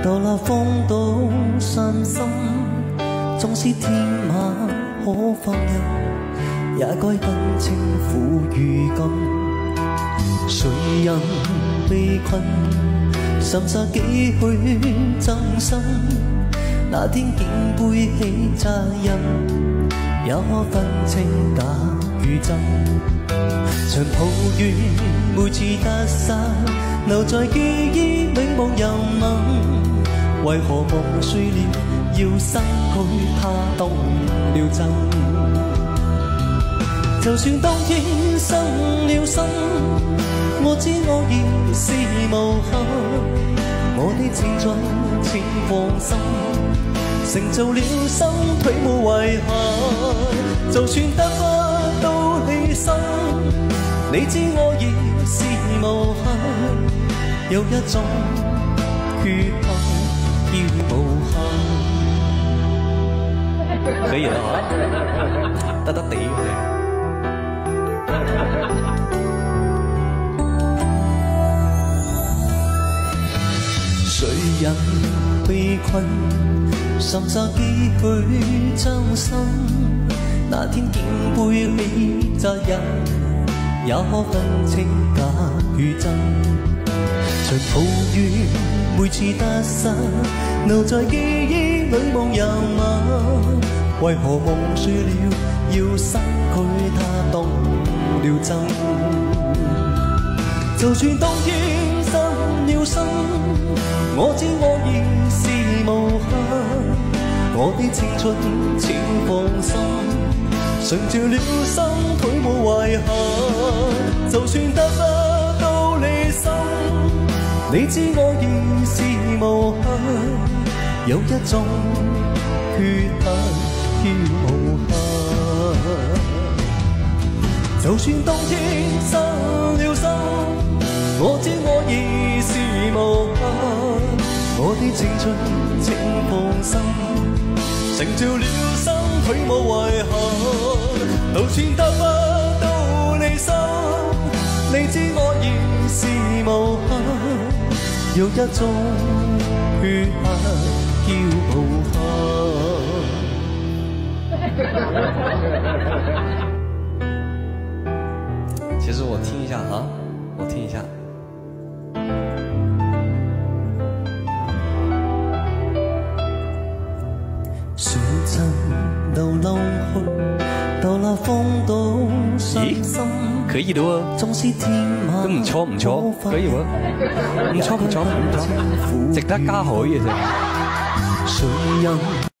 到那荒島傷心，縱是天馬可放任，也該分清苦與甘。誰人被困，甚殺幾許真心？那天竟背起責任，也可分清假與真。常抱怨每次得失，留在記憶永無人問，為何夢碎了要失去它動了真？就算當天生了心，我知我已是無憾，我的青春請放心，成就了心腿無遺憾。就算得不到你心，你知我已是無憾，有一種缺陷要無限。可以了啊，得得地嘅。誰人被困，甚殺幾許真心？那天竟背起責任，也可分清假與真。常抱怨每次得失，留在記憶裏無人問，為何夢碎了要失去它動了真？就算當天失了心，我知我已是無憾，我的青春請放心，成就了心腿無遺憾。就算得不到你心，你知我已是無憾，有一種缺陷要無限。就算當天失了心，我知我已是無憾，我的青春請放心，成就了心腿無遺憾。就算得不到你心，你知我已是無憾，有一種缺陷叫無限。其實我聽一下啊，我聽一下。誰曾流浪去，到那荒島傷心。可以的喎，都唔錯唔錯，可以喎，唔錯，值得嘉許嘅啫。